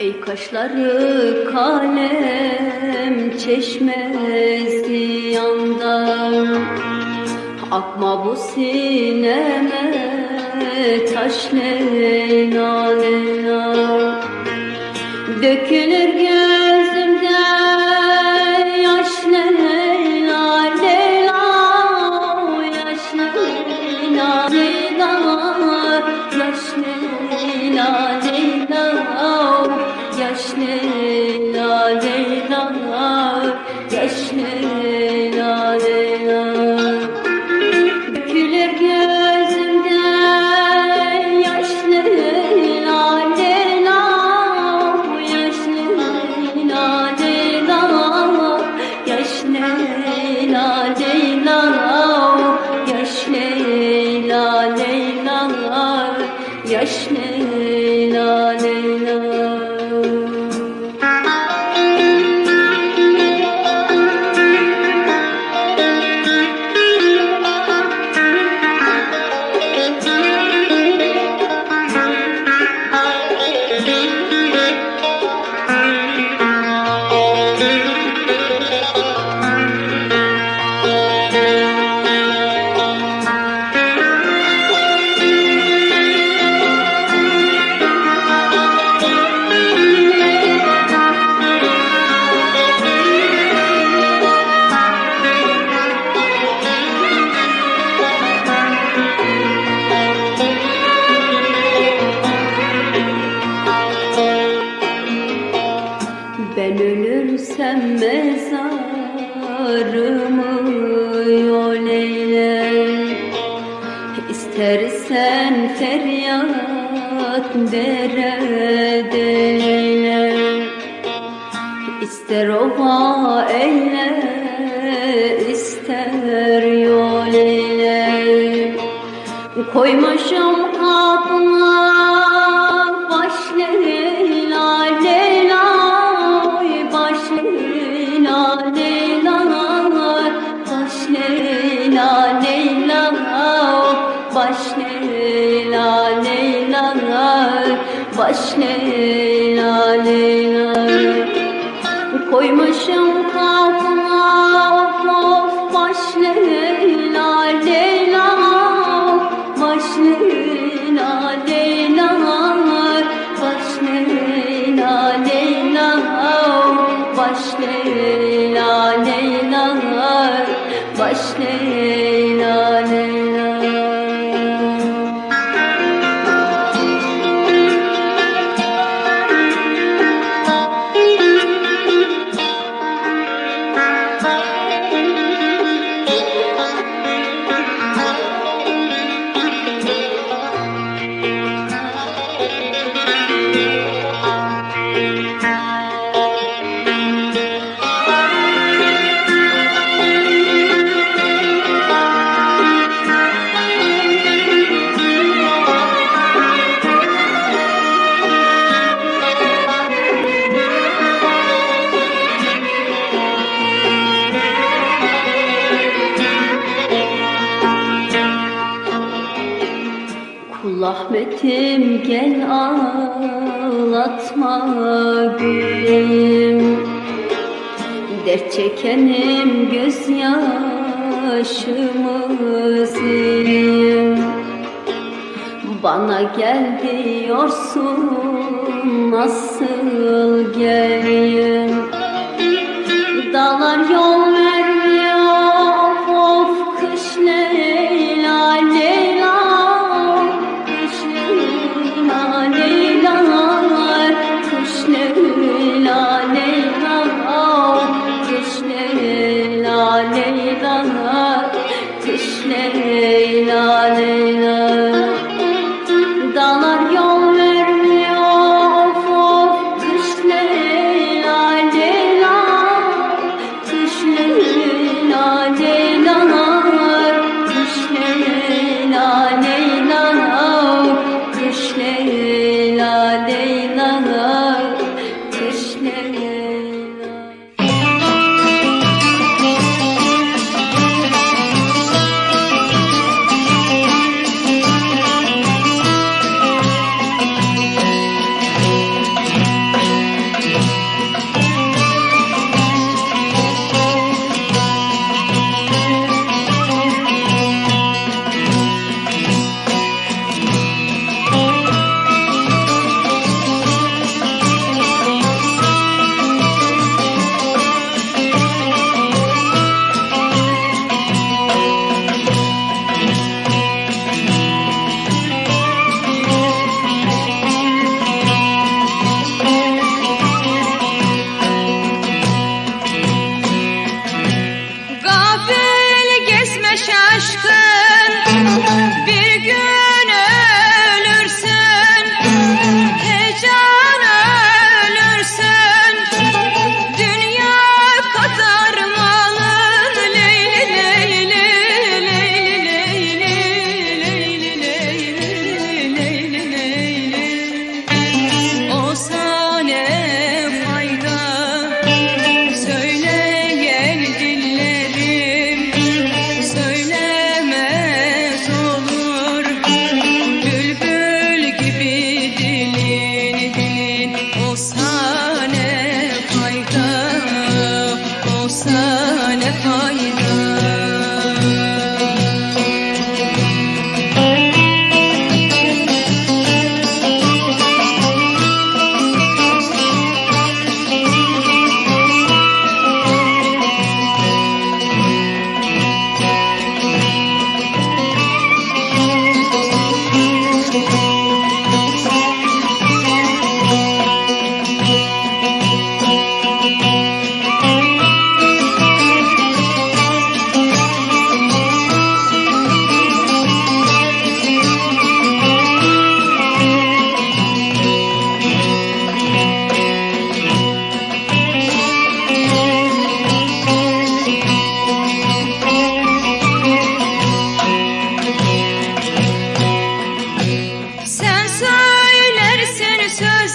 Ey kaşları kalem çeşmesi yandan, akma bu sineme taş Leyla Leyla. Dökülür gözümden yaş Leyla Leyla, yaş Leyla Leyla, yaş Leyla Leyla, yaş Leyla Leyla, yaş Leyla Leyla. Dökülür gözümden yaş Leyla Leyla, yaş Leyla Leyla, yaş Leyla Leyla, yaş Leyla Leyla, yaş Leyla Leyla. Ben ölürsem mezarımı yol eyle, İstersen feryat derede eyle, İster ova eyle, ister yol eyle. Koymuşum kapına baş Leyla Leyla, baş Leyla Leyla, baş Leyla Leyla, baş Leyla Leyla, baş Leyla Leyla. Koymuşum kapına of of baş Leyla Leyla, baş Leyla Leyla, baş Leyla Leyla, baş Leyla Leyla, baş Leyla Leyla. Kul Ahmet'im gel ağlatma gülüm, dert çekenim gözyaşımı sileyim. Bana gel diyorsun, nasıl geleyim? Dağlar yol vermiyor of kış Leyla Leyla, kış Leyla Leyla, kış Leyla Leyla, kış Leyla Leyla, kış Leyla Leyla. Dağlar yol vermiyor of of kış Leyla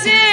sensin.